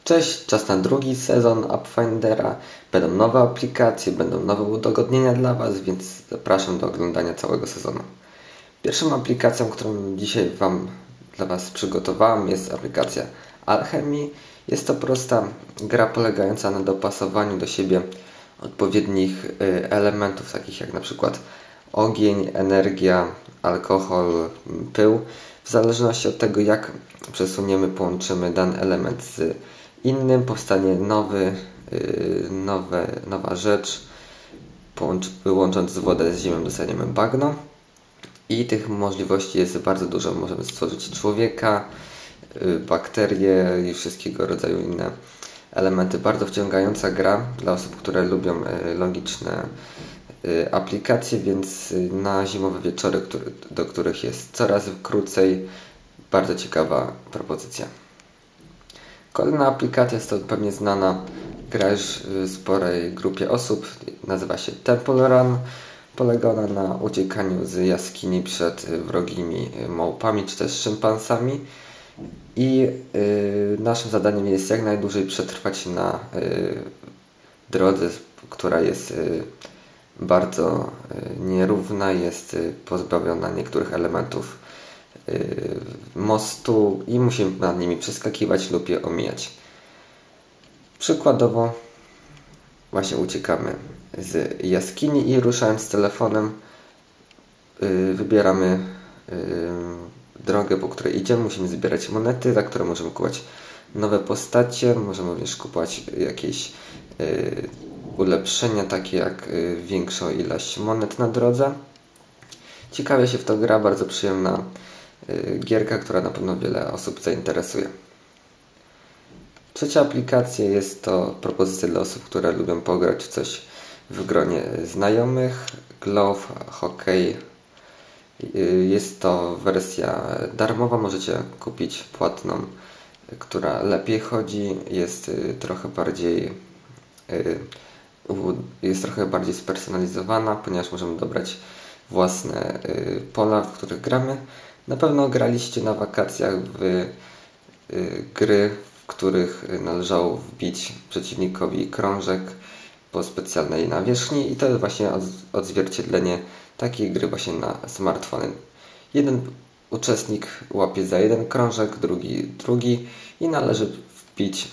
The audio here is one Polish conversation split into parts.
Cześć, czas na drugi sezon AppFindera. Będą nowe aplikacje, będą nowe udogodnienia dla Was, więc zapraszam do oglądania całego sezonu. Pierwszą aplikacją, którą dzisiaj dla Was przygotowałem, jest aplikacja Alchemy. Jest to prosta gra polegająca na dopasowaniu do siebie odpowiednich elementów, takich jak na przykład ogień, energia, alkohol, pył. W zależności od tego, jak przesuniemy, połączymy dany element z innym, powstanie nowa rzecz. Łącząc wodę z ziemią, dostaniemy bagno. I tych możliwości jest bardzo dużo. Możemy stworzyć człowieka, bakterie i wszystkiego rodzaju inne elementy. Bardzo wciągająca gra dla osób, które lubią logiczne aplikacje, więc na zimowe wieczory, do których jest coraz krócej, bardzo ciekawa propozycja. Kolejna aplikacja jest to pewnie znana gra już sporej grupie osób. Nazywa się Temple Run. Polega ona na uciekaniu z jaskini przed wrogimi małpami czy też szympansami. I naszym zadaniem jest jak najdłużej przetrwać na drodze, która jest bardzo nierówna, jest pozbawiona niektórych elementów mostu i musimy nad nimi przeskakiwać lub je omijać. Przykładowo właśnie uciekamy z jaskini i ruszając telefonem wybieramy drogę, po której idziemy. Musimy zbierać monety, za które możemy kupować nowe postacie. Możemy również kupować jakieś ulepszenia, takie jak większą ilość monet na drodze. Ciekawie się w to gra, bardzo przyjemna gierka, która na pewno wiele osób zainteresuje. Trzecia aplikacja jest to propozycja dla osób, które lubią pograć w coś w gronie znajomych. Glove Hockey. Jest to wersja darmowa, możecie kupić płatną, która lepiej chodzi, jest trochę bardziej spersonalizowana, ponieważ możemy dobrać własne pola, w których gramy. Na pewno graliście na wakacjach w gry, w których należało wbić przeciwnikowi krążek po specjalnej nawierzchni i to jest właśnie odzwierciedlenie takiej gry właśnie na smartfony. Jeden uczestnik łapie za jeden krążek, drugi i należy wbić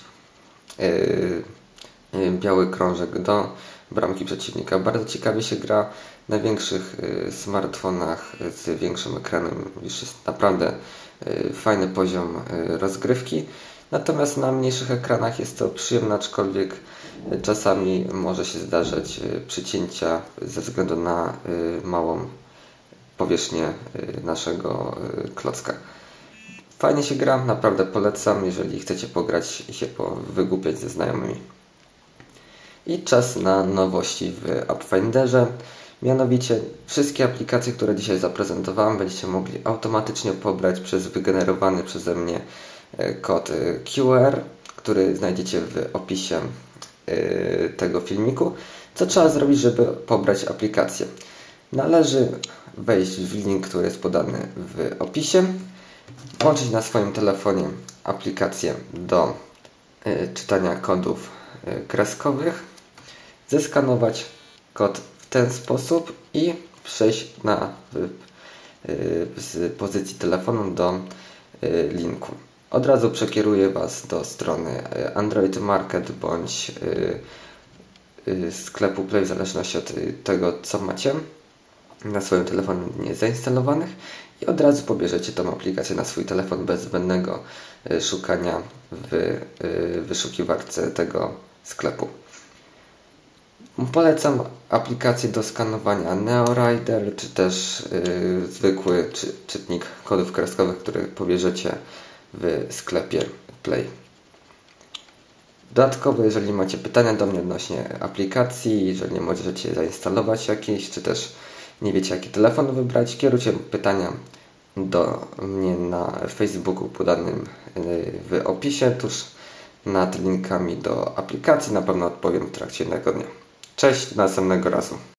biały krążek do bramki przeciwnika. Bardzo ciekawie się gra na większych smartfonach z większym ekranem. Już jest naprawdę fajny poziom rozgrywki. Natomiast na mniejszych ekranach jest to przyjemne, aczkolwiek czasami może się zdarzać przycięcia ze względu na małą powierzchnię naszego klocka. Fajnie się gra, naprawdę polecam, jeżeli chcecie pograć i się wygłupiać ze znajomymi. I czas na nowości w AppFinderze. Mianowicie wszystkie aplikacje, które dzisiaj zaprezentowałem, będziecie mogli automatycznie pobrać przez wygenerowany przeze mnie kod QR, który znajdziecie w opisie tego filmiku. Co trzeba zrobić, żeby pobrać aplikację? Należy wejść w link, który jest podany w opisie, włączyć na swoim telefonie aplikację do czytania kodów kreskowych, zeskanować kod w ten sposób i przejść z pozycji telefonu do linku. Od razu przekieruje Was do strony Android Market bądź sklepu Play, w zależności od tego, co macie na swoim telefonie zainstalowanych, i od razu pobierzecie tą aplikację na swój telefon bez zbędnego szukania w wyszukiwarce tego sklepu. Polecam aplikację do skanowania NeoRider, czy też zwykły czytnik kodów kreskowych, który pobierzecie w sklepie Play. Dodatkowo, jeżeli macie pytania do mnie odnośnie aplikacji, jeżeli nie możecie zainstalować jakiejś, czy też nie wiecie, jaki telefon wybrać, kierujcie pytania do mnie na Facebooku podanym w opisie, tuż nad linkami do aplikacji. Na pewno odpowiem w trakcie jednego dnia. Cześć, do następnego razu.